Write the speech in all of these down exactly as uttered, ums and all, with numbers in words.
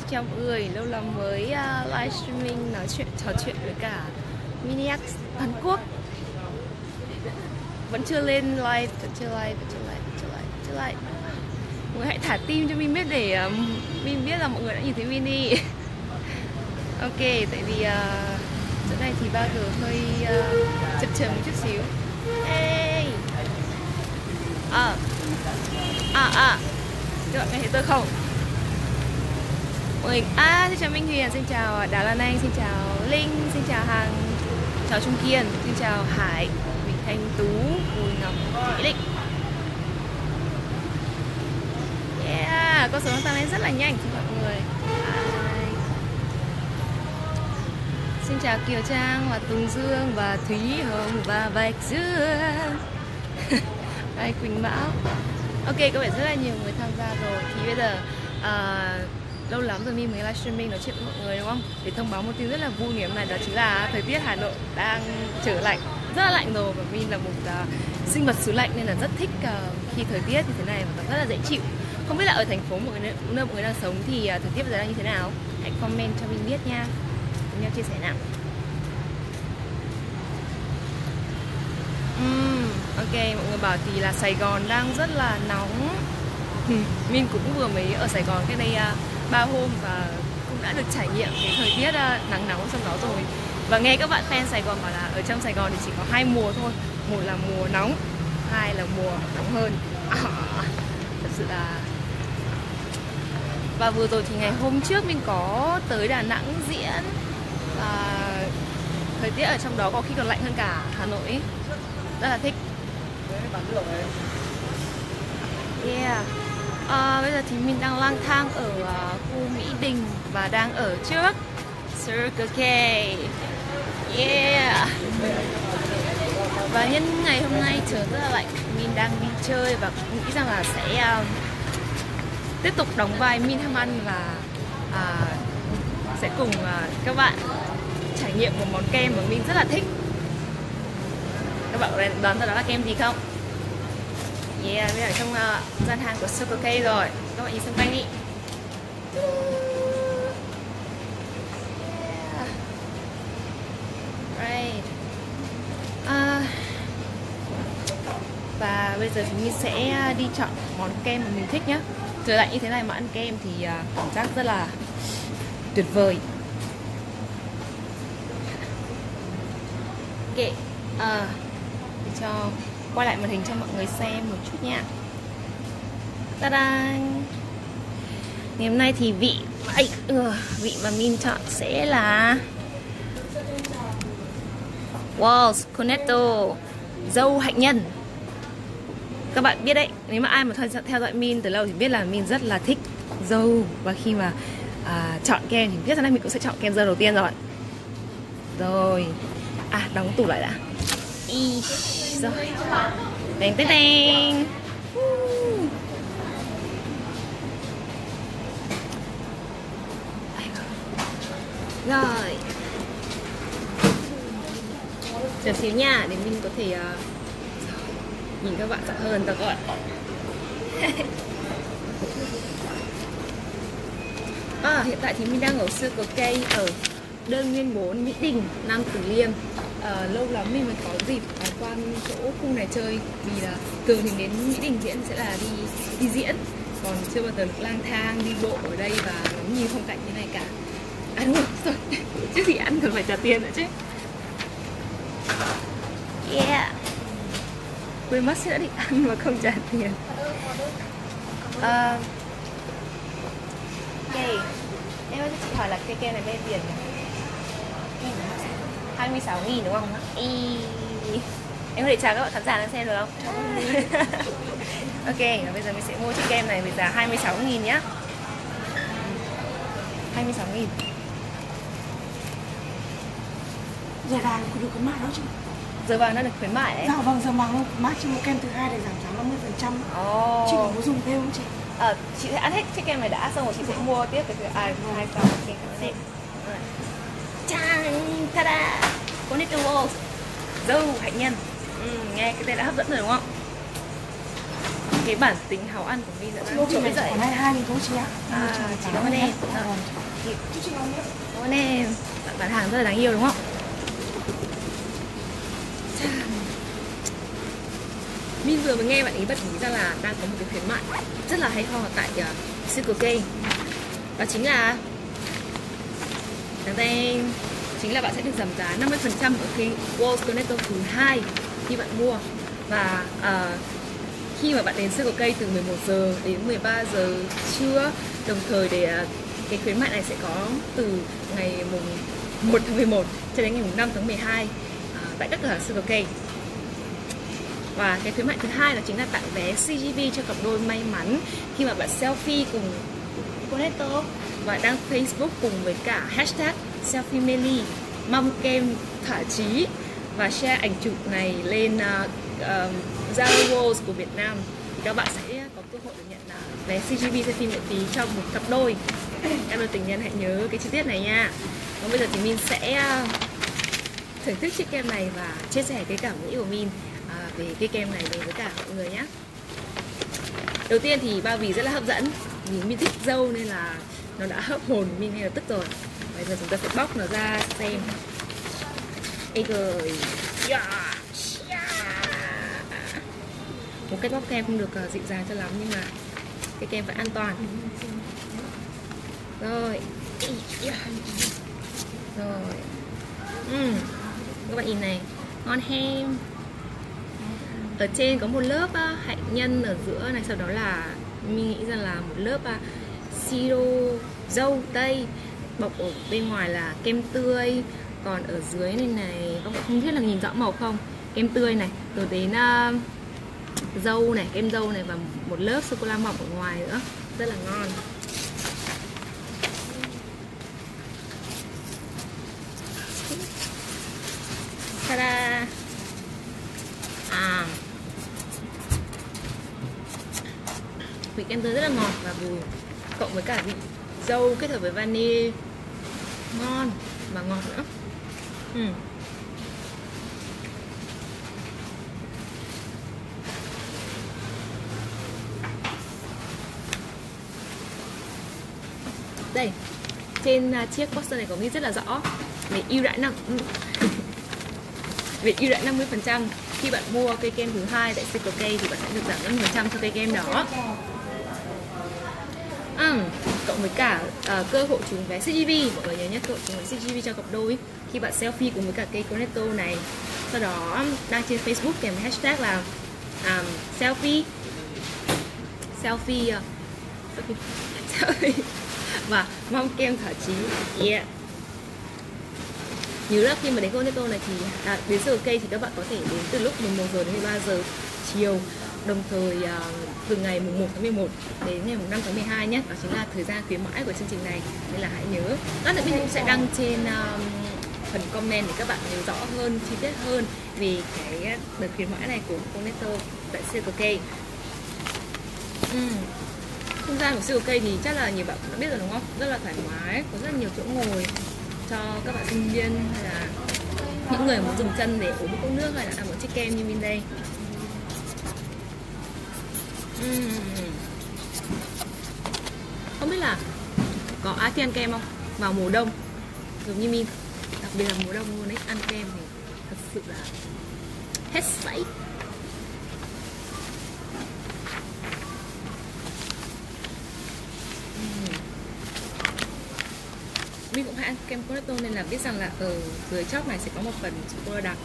Xin chào mọi người, lâu lắm mới uh, livestreaming nói chuyện, trò chuyện với cả Miniac Hàn Quốc. Vẫn chưa lên live, vẫn chưa live, vẫn chưa live, vẫn chưa live, vẫn chưa live. Mọi người hãy thả tim cho Min biết để uh, Min biết là mọi người đã nhìn thấy Mini. Ok, tại vì uh, chỗ này thì ba G hơi uh, chập chờn một chút xíu. Hey. À, à, à. Các bạn nghe thấy tôi không? Mọi người, à, xin chào Minh Huyền, xin chào Đào Lan Anh, xin chào Linh, xin chào Hằng, chào Trung Kiên, xin chào Hải, Bình Thanh Tú, Bùi Ngọc, Mỹ Định. Yeah, con số nó tăng lên rất là nhanh, xin chào mọi người. Hi. Xin chào Kiều Trang và Tùng Dương và Thúy Hồng và Bạch Dương. Đây, Quỳnh Mão. Ok, có vẻ rất là nhiều người tham gia rồi. Thì bây giờ uh, lâu lắm rồi Min mới livestreaming nói chuyện với mọi người đúng không? Để thông báo một tin rất là vui ngày hôm nay, đó chính là thời tiết Hà Nội đang trở lạnh, rất là lạnh rồi. Và Min là một uh, sinh vật xứ lạnh nên là rất thích uh, khi thời tiết như thế này và rất là dễ chịu. Không biết là ở thành phố mọi người, nơi mọi người đang sống thì uh, thời tiết bây giờ đang như thế nào? Hãy comment cho Min biết nha, cùng nhau chia sẻ nào. Uhm, ok, mọi người bảo thì là Sài Gòn đang rất là nóng. Min cũng vừa mới ở Sài Gòn cái đây uh, ba hôm và cũng đã được trải nghiệm cái thời tiết uh, nắng nóng trong đó rồi. Và nghe các bạn fan Sài Gòn bảo là ở trong Sài Gòn thì chỉ có hai mùa thôi, một là mùa nóng, hai là mùa nóng hơn. À, thật sự là. Và vừa rồi thì ngày hôm trước mình có tới Đà Nẵng diễn và thời tiết ở trong đó có khi còn lạnh hơn cả Hà Nội, rất là thích. Yeah. À, bây giờ thì mình đang lang thang ở uh, khu Mỹ Đình và đang ở trước Circle K. Yeah. Và nhân ngày hôm nay trời rất là lạnh, mình đang đi chơi và nghĩ rằng là sẽ uh, tiếp tục đóng vai Min Tham Ăn và uh, sẽ cùng uh, các bạn trải nghiệm một món kem mà mình rất là thích. Các bạn có đoán ra đó là kem gì không? Yeah, bây giờ ở trong uh, gian hàng của Circle K rồi. Các bạn nhìn xung quanh đi. Yeah. Right. Uh, và bây giờ thì mình sẽ đi chọn món kem mà mình thích nhá. Trời lạnh như thế này mà ăn kem thì uh, cảm giác rất là tuyệt vời. Ok, uh, để cho quay lại màn hình cho mọi người xem một chút nha. Ta-da! Ngày hôm nay thì vị Ây, uh, vị mà Min chọn sẽ là Wow, Cornetto dâu hạnh nhân. Các bạn biết đấy, nếu mà ai mà theo dõi Min từ lâu thì biết là Min rất là thích dâu. Và khi mà à, chọn kem thì biết rằng là mình cũng sẽ chọn kem dâu đầu tiên rồi. Rồi, à đóng tủ lại đã. Y rồi. Đèn tên đèn. Rồi. Chờ xíu nha, để mình có thể uh, nhìn các bạn rõ hơn được rồi. À, hiện tại thì mình đang ở Circle K ở đơn nguyên bốn Mỹ Đình, Nam Từ Liêm. À, lâu lắm mình mới có dịp à, qua chỗ khu này chơi, vì là thường thì đến Mỹ Đình diễn sẽ là đi đi diễn, còn chưa bao giờ được lang thang đi bộ ở đây và ngắm nhìn phong cảnh như này cả. À đúng rồi, chứ gì ăn còn phải trả tiền nữa chứ. Yeah, quên mất sẽ đã định ăn mà không trả tiền. À, ok, em ơi chị hỏi là cái kem này bao nhiêu tiền nhỉ? hai mươi sáu nghìn đúng không? Ý. Em có thể chào các bạn khán giả đang xem được không? Ok, và bây giờ mình sẽ mua chiếc kem này với giá hai mươi sáu nghìn nhá. hai mươi sáu nghìn. Giờ vàng có được khuyến mại đó chứ? Giờ vàng đã được khuyến mại đấy. Dạ vâng, giờ vàng không khuyến mại chứ mua kem thứ hai để giảm giá năm mươi phần trăm. Oh. Chị có dùng thêm không chị? Ờ, chị sẽ ăn hết chiếc kem này đã xong rồi chị sẽ mua tiếp cái thứ à, hai sau ok, cảm ơn em. Chang, ta-da! Cornetto dâu hạnh nhân. Ừ, nghe cái tên đã hấp dẫn rồi đúng không? cái bản tính háu ăn của Min đã Chị đang có trỗi này dậy. khoảng hai hai nghìn thôi chị ạ. À, chị cảm ơn em. Dạ. Chúc chị ngon nhé. Cảm ơn em. Bạn bán hàng rất là đáng yêu đúng không? Min vừa mới nghe bạn ấy bật mí ra là đang có một cái khuyến mại rất là hay ho tại uh, Circle K. Đó chính là Đen chính là bạn sẽ được giảm giá năm mươi phần trăm ở cái Walls Connector thứ hai khi bạn mua. Và uh, khi mà bạn đến Circle K từ mười một giờ đến mười ba giờ trưa, đồng thời để uh, cái khuyến mại này sẽ có từ ngày mùng một tháng mười một cho đến ngày mùng năm tháng mười hai uh, tại các cửa hàng Circle K. Và cái khuyến mại thứ hai đó chính là tặng vé xê giê vê cho cặp đôi may mắn khi mà bạn selfie cùng Connector và đăng Facebook cùng với cả hashtag selfie Meli, mong kem thỏa chí và share ảnh chụp này lên uh, uh, Zalo Worlds của Việt Nam thì các bạn sẽ có cơ hội được nhận uh, vé xê giê vê xem phim miễn phí cho một cặp đôi. Em đôi tình nhân hãy nhớ cái chi tiết này nha. Còn bây giờ thì Min sẽ uh, thưởng thức chiếc kem này và chia sẻ cái cảm nghĩ của Min uh, về cái kem này đối với cả mọi người nhé. Đầu tiên thì bao bì rất là hấp dẫn, vì Min thích dâu nên là nó đã hấp hồn Min ngay lập tức rồi. Bây giờ chúng ta sẽ bóc nó ra xem. Ê trời, yeah, yeah. Một cái bóc kem không được uh, dịu dàng cho lắm nhưng mà cái kem vẫn an toàn. Rồi, yeah. Rồi, uhm. Các bạn nhìn này, ngon hem. Ở trên có một lớp uh, hạnh nhân ở giữa này, sau đó là mình nghĩ rằng là một lớp uh, siro dâu tây, bọc ở bên ngoài là kem tươi, còn ở dưới này này các bạn không biết là nhìn rõ màu không, kem tươi này rồi đến uh, dâu này, kem dâu này và một lớp sô cô la mỏng ở ngoài nữa, rất là ngon. Ta-da! À, vị kem tươi rất là ngọt và bùi, cộng với cả vị dâu kết hợp với vani ngon và ngọt nữa. Ừ. Đây, trên uh, chiếc poster này có ghi rất là rõ về ưu đãi năm về ưu đãi năm mươi phần trăm khi bạn mua cây kem thứ hai tại Circle K thì bạn sẽ được giảm năm mươi phần trăm cho cây kem đó. Ừ, cộng với cả uh, cơ hội trúng vé xê giê vê, mọi người nhớ nhé, cơ hội trúng vé xê giê vê cho cặp đôi khi bạn selfie cùng với cả cây Cornetto này, sau đó đăng trên Facebook kèm với hashtag là um, selfie selfie, uh, selfie và mong kem thỏa chí. Yeah. Nhớ là khi mà đến Cornetto này thì à, đến Circle K thì các bạn có thể đến từ lúc mười một giờ đến mười ba giờ chiều, đồng thời uh, từ ngày mùng một tháng mười một đến ngày mùng năm tháng mười hai nhé, đó chính là thời gian khuyến mãi của chương trình này, nên là hãy nhớ. Lát nữa mình cũng sẽ đăng trên um, phần comment để các bạn nhớ rõ hơn, chi tiết hơn về cái đợt khuyến mãi này của Cornetto tại Circle K. uhm. Không gian của Circle K thì chắc là nhiều bạn cũng đã biết rồi đúng không? Rất là thoải mái, có rất là nhiều chỗ ngồi cho các bạn sinh viên hay là những người muốn dừng chân để uống một cốc nước hay là ăn một chiếc kem như bên đây. uhm. Không biết là có ai thích ăn kem không vào mùa đông giống như Min, đặc biệt là mùa đông luôn ấy, ăn kem thì thật sự là hết sảy. Mình cũng hay ăn kem Cornetto nên là biết rằng là ở dưới chóp này sẽ có một phần sô-cô-la đặc,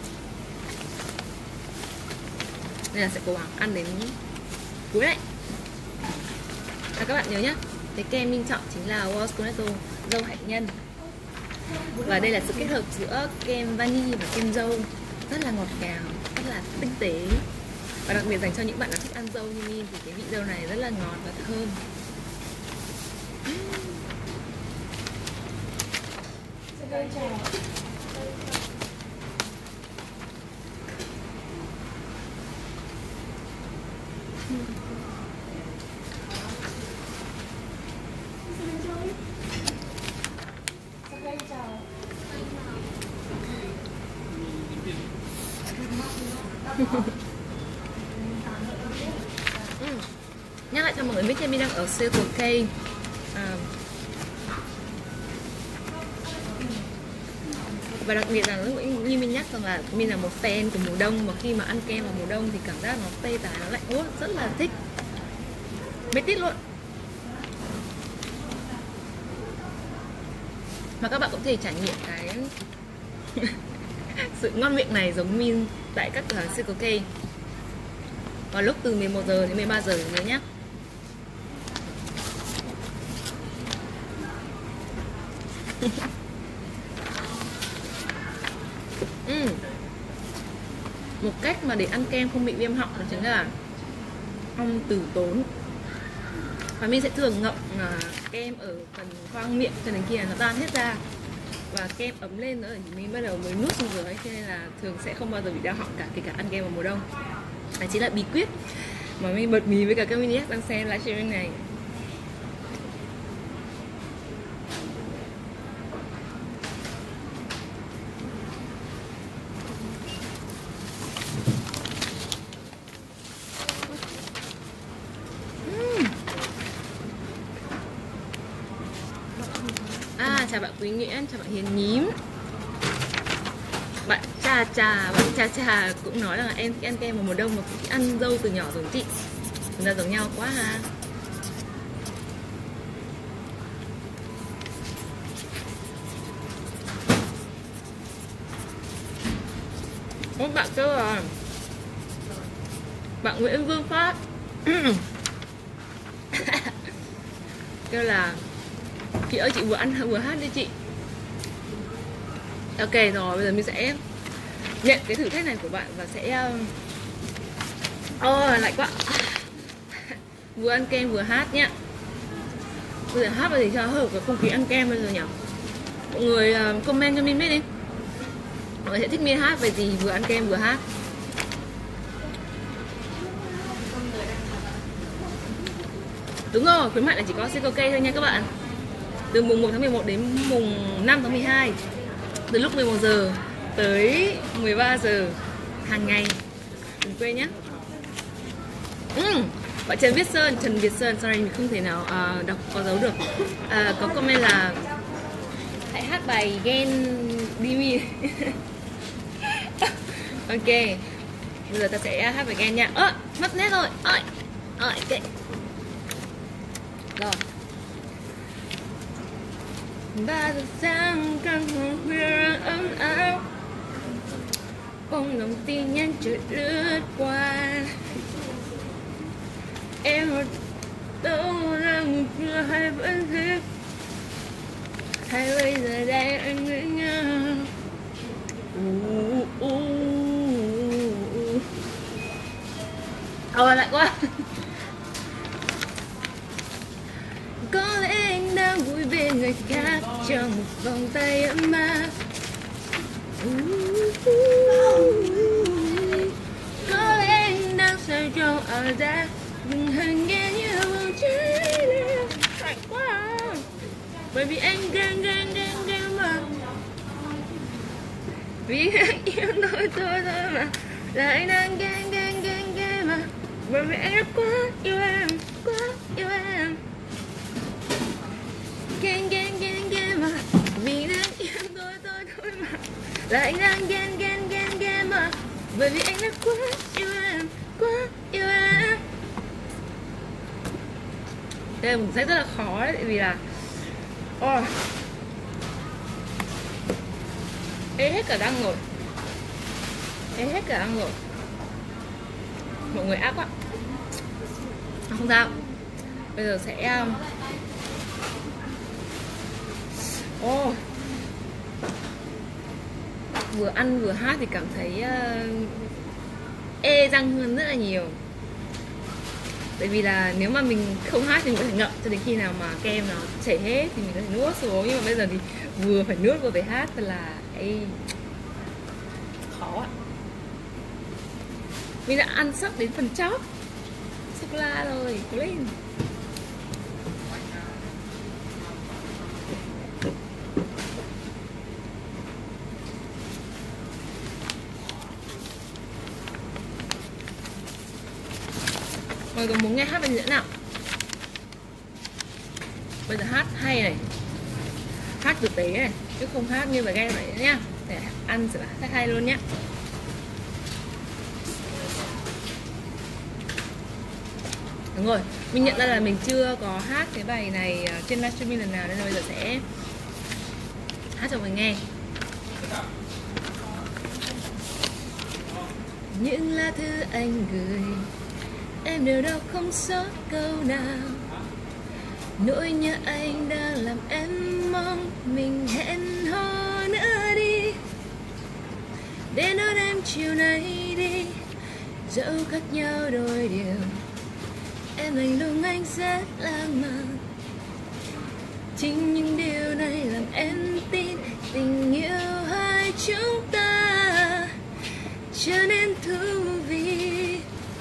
nên là sẽ cố gắng ăn đến cuối này. Và các bạn nhớ nhé, cái kem mình chọn chính là Walls Cornetto dâu hạnh nhân, và đây là sự kết hợp giữa kem vani và kem dâu, rất là ngọt ngào, rất là tinh tế, và đặc biệt dành cho những bạn nào thích ăn dâu như Min thì cái vị dâu này rất là ngọt và thơm. Nhắc lại cho mọi người biết thêm, mình đang ở Circle K. à, Và đặc biệt là lúc như mình nhắc rằng là mình là một fan của mùa đông, mà khi mà ăn kem vào mùa đông thì cảm giác nó tê tái, nó lạnh buốt, rất là thích, mê tít luôn. Mà các bạn cũng có thể trải nghiệm cái sự ngon miệng này giống mình tại các cửa hàng Circle K vào lúc từ mười một giờ đến mười ba giờ nữa nhé. uhm. Một cách mà để ăn kem không bị viêm họng đó chính là ăn từ tốn. Và mình sẽ thường ngậm uh, kem ở phần khoang miệng cho đến khi nó tan hết ra và kem ấm lên nữa thì mình bắt đầu mới nuốt xuống dưới, cho nên là thường sẽ không bao giờ bị đau họng cả, kể cả ăn kem vào mùa đông. Đó chính là bí quyết mà mình bật mí với cả các mini đang xem livestream này. À, chào bạn Quý Nghĩa, chào bạn Hiền Nhím. Bạn Cha Cha, bạn Cha Cha cũng nói là em thích ăn kem vào mùa đông mà cũng thích ăn dâu từ nhỏ giống chị. Chúng ta giống nhau quá ha. Ủa, bạn kêu là bạn Nguyễn Vương Phát kêu là chị ơi chị vừa ăn vừa hát đi chị. Ok rồi, bây giờ mình sẽ nhận cái thử thách này của bạn và sẽ ôi oh, lạnh quá. Vừa ăn kem vừa hát nhá. Bây giờ hát vào thì cho hợp với không khí ăn kem bây giờ nhỉ. Mọi người comment cho mình biết đi, mọi người sẽ thích mình hát về gì vừa ăn kem vừa hát. Đúng rồi, khuyến mại là chỉ có Circle K thôi nha các bạn. Từ mùng một tháng mười một đến mùng năm tháng mười hai, từ lúc mười một giờ tới mười ba giờ hàng ngày, đừng quên nhé. Ừ, bạn Trần Viết Sơn, Trần Việt Sơn, sorry mình không thể nào uh, đọc có dấu được. Uh, có comment là hãy hát bài Gen đi mi. Ok, bây giờ ta sẽ hát bài Gen nha. Ơ, mất nét rồi. Ôi, ôi, ok. Rồi. Ba giờ sáng căn phòng khuya ấm áp, bông đồng tin nhắn chợt lướt qua. Em ở đâu đang chưa hay vẫn thích, hay bây giờ đây anh nghĩ ngờ. Ôi lại quá. Có lẽ anh đang vui bên người khác trong một vòng tay ấm áp. Có lẽ anh đang say trong ảo giác, đừng hằng nghe như bầu trời đêm. Lạnh quá. Bởi vì anh ghen ghen ghen ghen mà, vì anh yêu tôi thôi thôi mà, là anh đang ghen ghen ghen ghen mà. Bởi vì anh đã quá yêu em, quá yêu em. Ghen ghen ghen ghen mà, vì đang yêu tôi tôi thôi mà, là anh đang ghen ghen ghen ghen mà. Bởi vì anh đã quá yêu em, quá yêu em. Đây là một sách rất là khó đấy, tại vì là oh, ê hết cả răng rồi, ê hết cả răng rồi. Mọi người ác quá. Không sao, bây giờ sẽ oh, vừa ăn vừa hát thì cảm thấy uh, ê răng hơn rất là nhiều. Tại vì là nếu mà mình không hát thì mình có thể ngậm cho đến khi nào mà kem nó chảy hết thì mình có thể nuốt xuống, nhưng mà bây giờ thì vừa phải nuốt vừa phải hát thật là ê, khó ạ. Mình đã ăn sắp đến phần chót sô cô la rồi, cố lên. Mọi người có muốn nghe hát bài nữa nào? Bây giờ hát hay này, hát thực tế này, chứ không hát như bài game vậy nhá. Để ăn sẽ hát hay luôn nhá. Đúng rồi, mình nhận ra là mình chưa có hát cái bài này trên livestream lần nào, nên là bây giờ sẽ hát cho mình nghe. Những lá thư anh gửi em đều đâu không sót câu nào. Nỗi nhớ anh đang làm em mong mình hẹn hò nữa đi, để đón em chiều nay đi. Dẫu khác nhau đôi điều, em lạnh lùng anh rất lãng mạn. Chính những điều này làm em tin tình yêu hai chúng ta trở nên thú vị.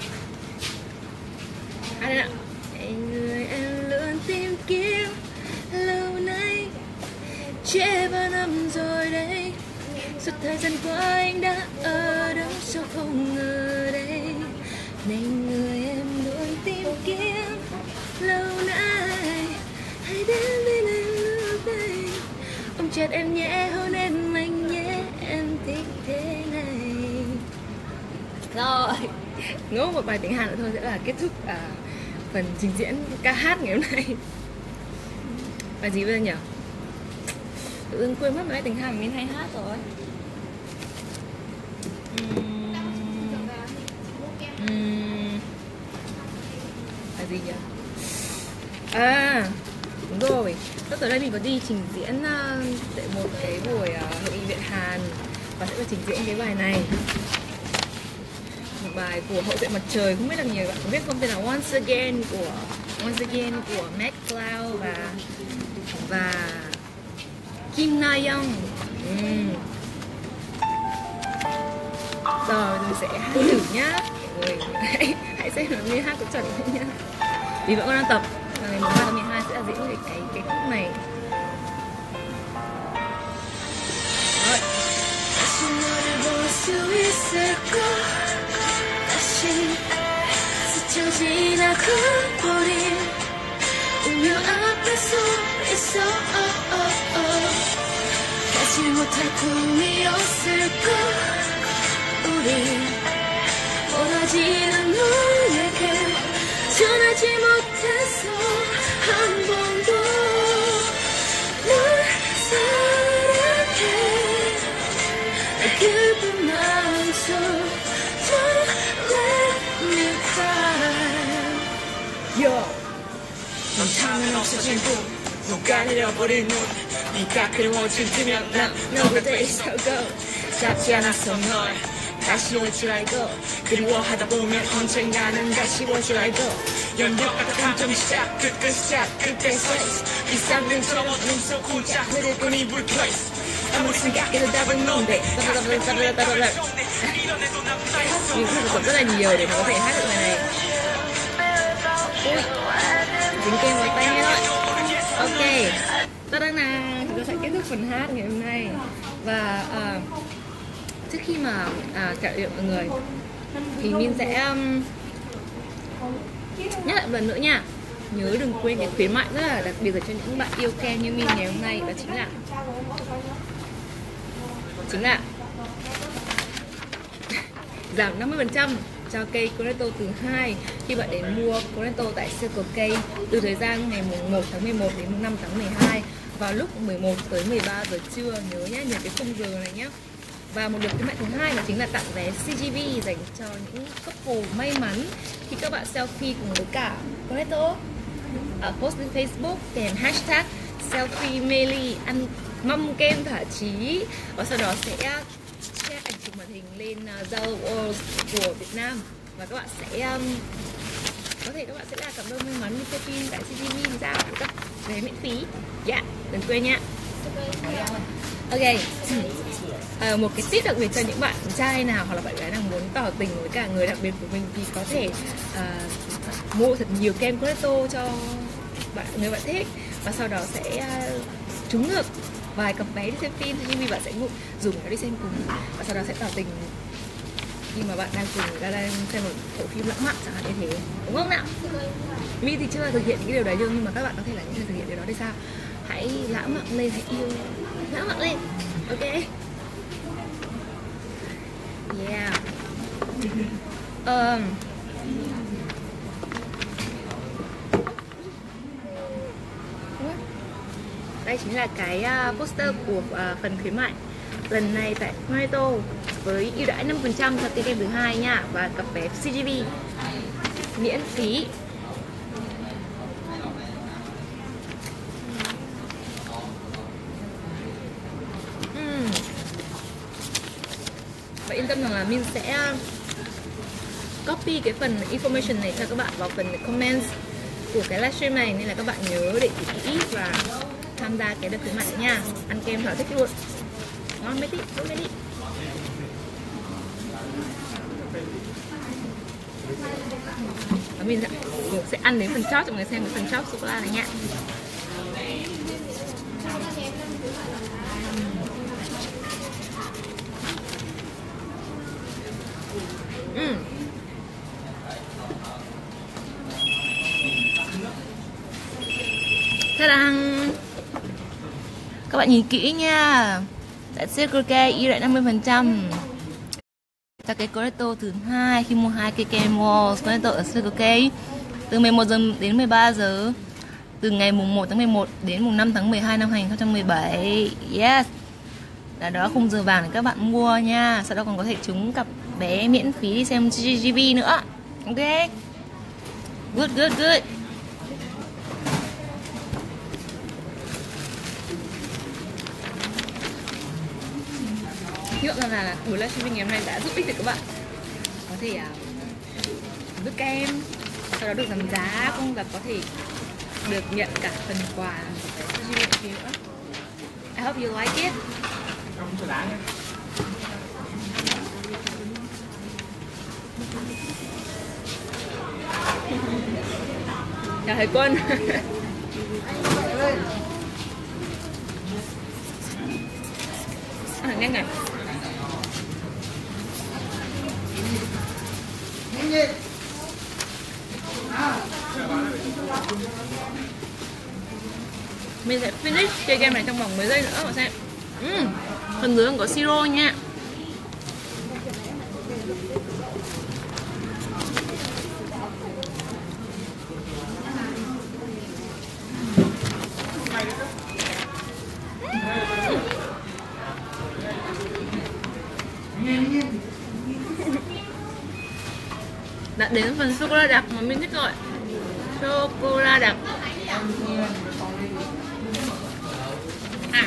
À đây ạ. Người em luôn tìm kiếm lâu nay, trễ bao năm rồi đây. Suốt thời gian qua anh đã ở đâu sao không ngờ đây. Này người em luôn tìm kiếm lâu nay, hãy đến bên em lúc đây. Ôm chặt em nhẹ, hôn em mạnh nhé, em thích thế này. Rồi, ngố một bài tiếng Hàn nữa thôi sẽ là kết thúc à, phần trình diễn ca hát ngày hôm nay. Bài gì bây giờ nhỉ? Tự dưng quên mất bài tiếng Hàn mình hay hát rồi. uhm, uhm, Bài gì nhỉ? À, đúng rồi. Sắp tới đây mình có đi trình diễn uh, tại một cái buổi uh, hội nghị viện Hàn, và sẽ có trình diễn cái bài này, một bài của Hậu duệ mặt trời, không biết là nhiều bạn có biết không, tên là Once Again của Once Again của Matt Cloud và và Kim Na Young. uhm. Rồi mình sẽ hát thử nhá, mọi người hãy, hãy xem là mình hát có chuẩn không nhá. Vì vẫn còn đang tập, ngày mùng ba tháng mười hai sẽ là diễn cái cái cái khúc này. Rồi. 스쳐 지나가 버린 운명 앞에 서 있어. oh, oh, oh. 하지 못할 꿈이었을까. 우리 원하지는 너에게 전하지 못해서 한 번도 널 사랑해. 내 깊은 마음속 Don't let me cry. Yo. 넌 없어진 꿈, 누가 내려버린 눈, 네가 그리워질 때면 난 너를 데려가고 잡지 않았어 널 다시 올 줄 알고, 그리워하다 보면 언젠가는 다시 올 줄 알고. 연력과 감정 시작 끝끝 시작 끝에서 이 쌍둥이처럼 눈속 혼자 흐를 뿐이 불place. 아무리 생각해도 답은 넌데 따라따라따라따라. Mình không tập rất là nhiều để mà có thể hát được bài này. Ui, dính kem vào tay thôi. Ok, ta đang là chúng ta sẽ kết thúc phần hát ngày hôm nay. Và uh, trước khi mà uh, chào tạm mọi người thì mình sẽ um, nhắc lại một lần nữa nha. Nhớ đừng quên cái khuyến mại rất là đặc biệt cho những bạn yêu kem như mình ngày hôm nay, đó chính là chính là giảm năm mươi phần trăm cho cây Cornetto từ hai khi bạn đến mua Cornetto tại Circle K từ thời gian ngày mùng một tháng mười một đến mùng năm tháng mười hai vào lúc mười một tới mười ba giờ trưa. Nhớ nhé, nhớ cái khung giờ này nhé. Và một đợt khuyến mại thứ hai là chính là tặng vé xê giê vê dành cho những couple may mắn khi các bạn selfie cùng với cả Cornetto ở post lên Facebook kèm hashtag selfie Meli ăn mâm kem thỏa chí, và sau đó sẽ share ảnh chụp màn hình lên uh, Zalo World của Việt Nam, và các bạn sẽ um, có thể các bạn sẽ là cặp đôi may mắn đi xem phim tại xê giê vê sao các vé miễn phí. Dạ, yeah, đừng quên nha. Ok. À, một cái tip đặc biệt cho những bạn trai nào hoặc là bạn gái nào muốn tỏ tình với cả người đặc biệt của mình thì có thể uh, mua thật nhiều kem Cornetto cho bạn người bạn thích, và sau đó sẽ uh, trúng được vài cặp vé đi xem phim, nhưng vì bạn sẽ dùng nó đi xem cùng, và sau đó sẽ tỏ tình khi mà bạn đang cùng người ta đang xem một bộ phim lãng mạn chẳng hạn như thế, đúng không nào? Mi thì chưa thực hiện cái điều đấy được, nhưng mà các bạn có thể là những người thực hiện điều đó thì sao? Hãy lãng mạn lên, hãy yêu lãng mạn lên, ok? Yeah. Um, đây chính là cái uh, poster của uh, phần khuyến mại lần này tại Magneto với ưu đãi năm phần trăm cho ticket thứ hai nha, và cặp vé xê giê vê miễn phí. uhm. Và yên tâm rằng là mình sẽ copy cái phần information này cho các bạn vào phần comments của cái livestream này, nên là các bạn nhớ để kỹ và tham gia cái đợt khuyến mại nha. Ăn kem thỏa thích luôn, ngon mấy tí, tốt mấy tí. Và mình sẽ ăn đến phần chót cho mọi người xem cái phần chót sô cô la này nha. uhm. Ta-da! Các bạn nhìn kỹ nha. Tại Circle K ưu đãi năm mươi phần trăm cho cái Cornetto thứ hai khi mua hai cây kem Walls Cornetto ở Circle K từ mười một giờ đến mười ba giờ, từ ngày mùng một tháng mười một đến mùng năm tháng mười hai năm hai nghìn không trăm mười bảy. Yes, là đó khung giờ vàng để các bạn mua nha. Sau đó còn có thể trúng cặp vé miễn phí đi xem giê giê vê nữa. Ok, good good good. Hy vọng rằng là buổi livestream ngày hôm nay đã giúp ích được các bạn có thể uh, rút kem, sau đó được giảm giá cũng, và có thể được nhận cả phần quà nữa. I hope you like it. Chào thầy Quân. À, nhanh này. Mình sẽ finish chơi game này trong vòng mười giây nữa các bạn xem. uhm, Phần dưới còn có siro nha. Đã đến phần sô cô la đặc mà mình thích rồi. Sô cô la đặc. À.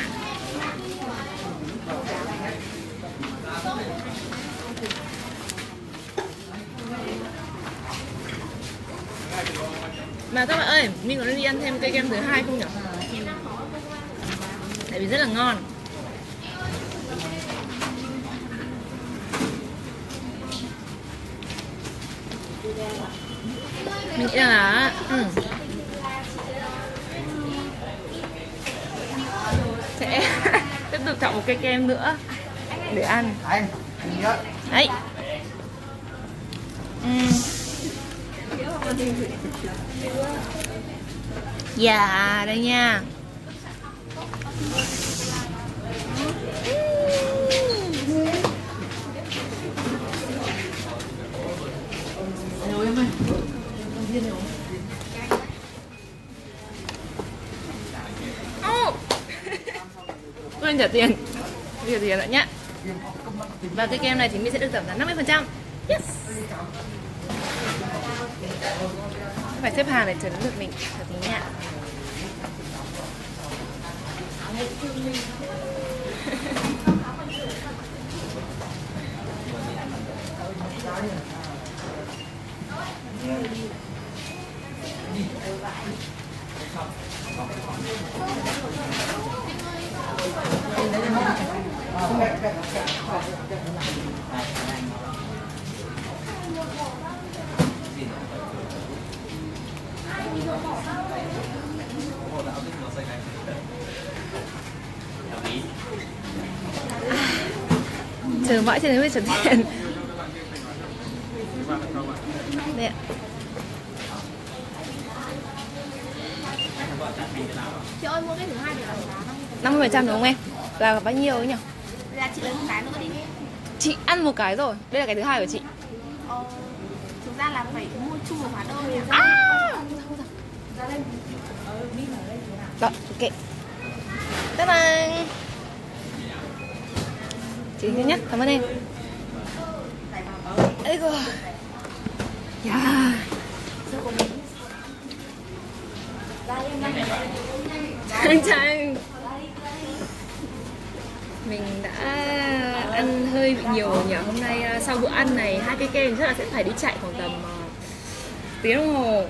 Mà các bạn ơi, mình có nên đi ăn thêm cây kem thứ hai không nhỉ? Tại vì rất là ngon. Mình nghĩ là ừ, sẽ tiếp tục chọn một cây kem nữa để ăn. Đấy. uhm. Dạ, đây nha. Oh. Quên trả tiền. Bây giờ tiền nữa nhá. Và cái kem này thì mình sẽ được giảm giá năm mươi phần trăm. Yes. Phải xếp hàng để chờ đến lượt mình. Thật tí nha. Chờ mãi cho đến bây giờ tiền. ơi, mua cái thứ hai được năm mươi phần trăm đúng không em? Là bao nhiêu ấy nhỉ? Là chị lấy một cái nữa đi. Chị ăn một cái rồi, đây là cái thứ hai của chị. Ờ, thực ra là phải mua chung một hóa đơn. À, đó, ok. Bye bye. Chị thứ nhất, cảm ơn em. Ây cô. Yeah. Chàng chàng. Mình đã ăn hơi bị nhiều nhỉ. Hôm nay sau bữa ăn này, hai cái kem chắc là sẽ phải đi chạy khoảng tầm uh, tiếng đồng hồ.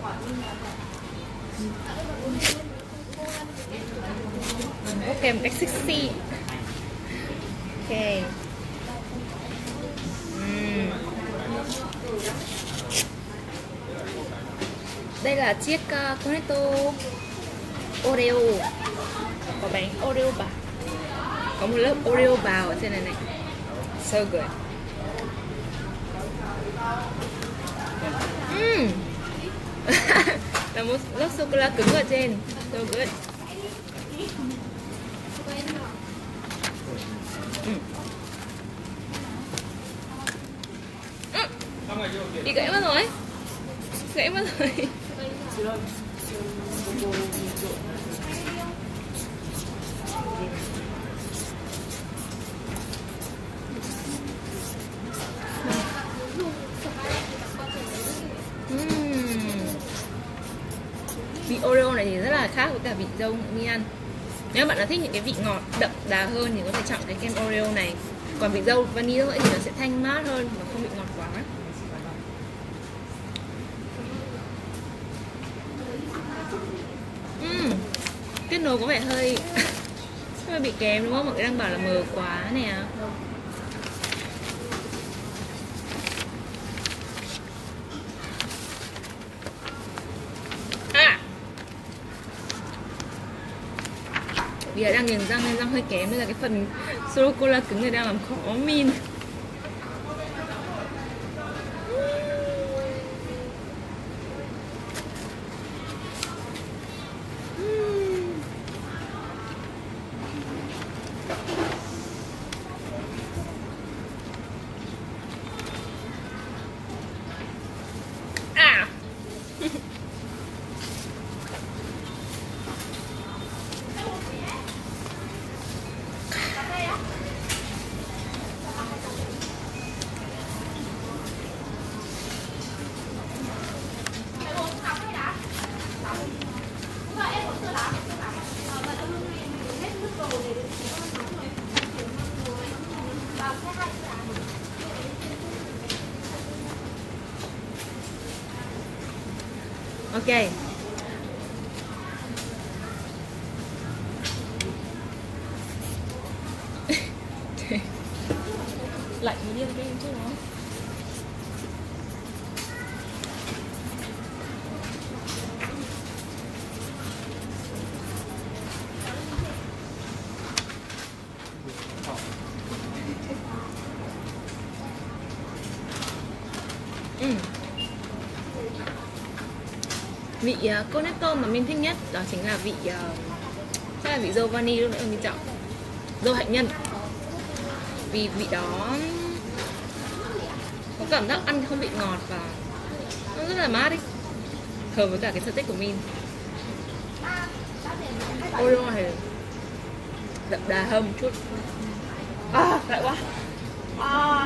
Bốc kem một cách sexy. Ok. Uhm. Đây là chiếc uh, cornetto Oreo. Có bánh Oreo vào, có một lớp Oreo vào ở trên này này. So good. Mm. Là một lớp sô cô la cứng ở trên. So good. Mm. Mm. Bị gãy mất rồi. Gãy mất rồi. Vị Oreo này thì rất là khác với cả vị dâu Mỹ ăn. Nếu bạn nào thích những cái vị ngọt đậm đà hơn thì có thể chọn cái kem Oreo này. Còn vị dâu vanilla thì nó sẽ thanh mát hơn và không bị ngọt quá. uhm, Kết nối có vẻ hơi hơi bị kém đúng không? Mọi người đang bảo là mờ quá nè. Vì đang nghiền răng nên răng hơi kém nên là cái phần sô cô la cứng này đang làm khó min. À. Ok. Lạnh mới điên cái chứ nó. Ừ. Vị uh, cornetto mà mình thích nhất đó chính là vị uh, chắc là vị dâu vani lúc nữa mình chọn dâu hạnh nhân. Vì vị đó có cảm giác ăn không bị ngọt và nó rất là mát đi, hợp với cả cái sở thích của mình. Oreo này đậm đà hơn một chút. À, lại quá. À.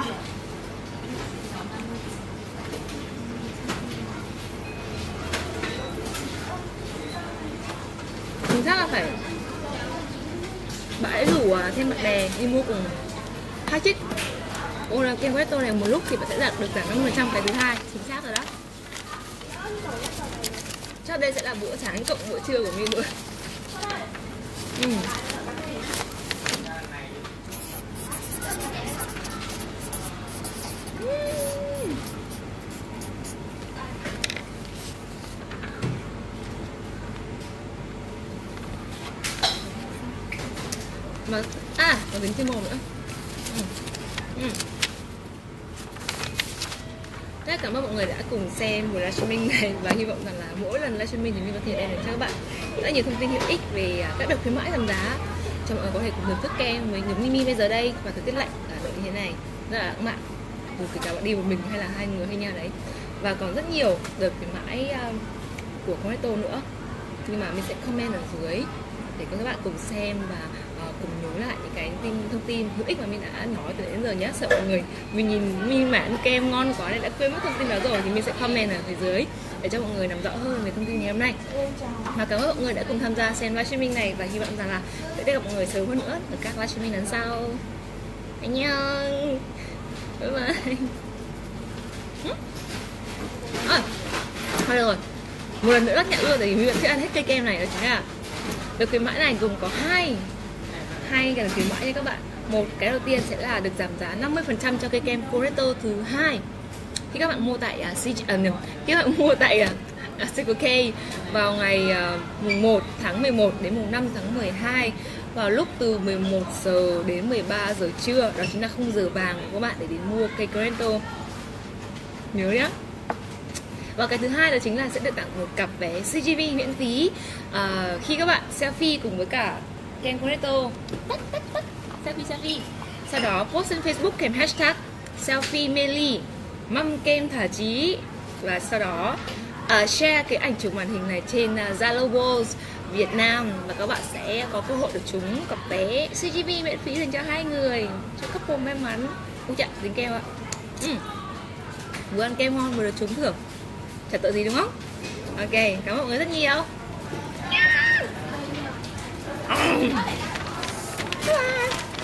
Mình chắc là phải bạn ấy rủ thêm bạn bè đi mua cùng hai chiếc Oreo kem cornetto này một lúc thì bạn sẽ đạt được giảm năm mươi phần trăm cái thứ hai. Chính xác rồi đó. Chắc đây sẽ là bữa sáng cộng bữa trưa của mình luôn. Ừ. Mà, à, có dính trên mồm nữa. Ừ. Ừ. Rất cảm ơn mọi người đã cùng xem buổi livestreaming này, và hy vọng rằng là mỗi lần livestreaming thì mình có thể đem đến cho các bạn rất nhiều thông tin hữu ích về các đợt khuyến mãi giảm giá cho mọi người có thể cùng thưởng thức kem với nhóm Mimi bây giờ đây và thời tiết lạnh ở độ như thế này rất là lãng mạn, dù kể cả bạn đi một mình hay là hai người hay nhau đấy. Và còn rất nhiều đợt khuyến mãi uh, của Cornetto nữa, nhưng mà mình sẽ comment ở dưới để các bạn cùng xem và uh, cùng nhớ lại những cái tin thông tin hữu ích mà mình đã nói từ đến giờ nhé. Sợ mọi người mình nhìn mình mà ăn kem ngon quá nên đã quên mất thông tin đó rồi, thì mình sẽ comment ở phía dưới để cho mọi người nắm rõ hơn về thông tin ngày hôm nay. Và cảm ơn mọi người đã cùng tham gia xem livestreaming này, và hy vọng rằng là sẽ gặp mọi người sớm hơn nữa ở các livestreaming lần sau. Annyeong, bye bye. À, thôi được rồi, một lần nữa nhắc nhở luôn, tại vì mình vẫn chưa ăn hết cây kem này, đó chính là đợt khuyến mãi này gồm có hai hai cái khuyến mãi nha các bạn. Một cái đầu tiên sẽ là được giảm giá năm mươi phần trăm cho cây kem Cornetto. Thứ hai, khi các bạn mua tại uh, C G, uh, khi các bạn mua tại uh, uh, Circle K vào ngày uh, mùng một tháng mười một đến mùng năm tháng mười hai vào lúc từ mười một giờ đến mười ba giờ trưa, đó chính là khung giờ vàng của các bạn để đến mua cây Cornetto, nhớ nhé. Và cái thứ hai đó chính là sẽ được tặng một cặp vé xê giê vê miễn phí uh, khi các bạn selfie cùng với cả kem Cornetto. Selfie selfie. Sau đó post trên Facebook kèm hashtag selfie Meli mâm kem thả chí, và sau đó uh, share cái ảnh chụp màn hình này trên uh, Zalo World Việt Nam, và các bạn sẽ có cơ hội được trúng cặp vé xê giê vê miễn phí dành cho hai người, cho couple may mắn. Ui chà, dính kem ạ. Ừ. Vừa ăn kem ngon vừa được trúng thưởng, chả tội gì đúng không? Ok, cảm ơn mọi người rất nhiều. Bye.